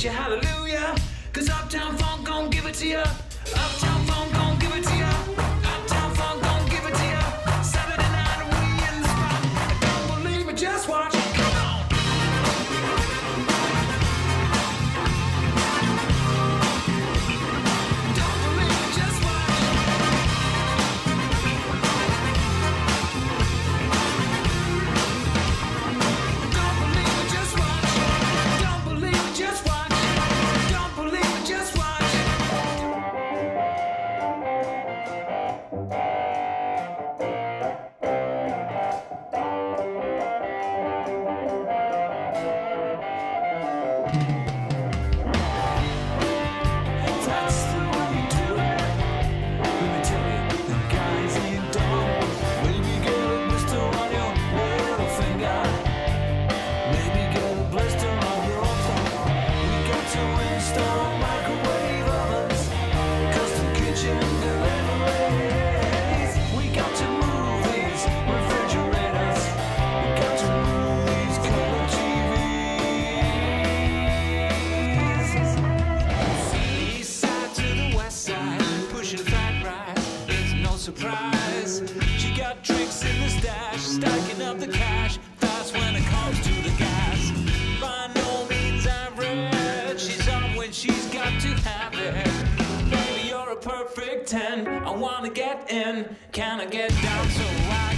you hallelujah. Cause Uptown Funk gon' give it to you. Uptown Funk gon' give it to you. Uptown Funk gon' give it to you. Saturday night and we in the spot. Don't believe me, just watch. Come on. Don't believe me, just watch. Don't believe me, just watch. Don't believe me, just watch. Don't believe me, just watch. That's the way you do it. Let me tell you, the guys ain't dumb. Maybe get a blister on your little finger. Maybe get a blister on your thumb. We got to install microwave ovens, custom kitchen deliveries. We got to move these refrigerators. We got to move these color TVs. East side to the west side, pushing fat right. It's no surprise. She got tricks in the stash, stacking up the cash. That's when it comes to the gas. By no means average. She's on when she's got to have it. Baby, you're a perfect 10. I wanna get in. Can I get down so I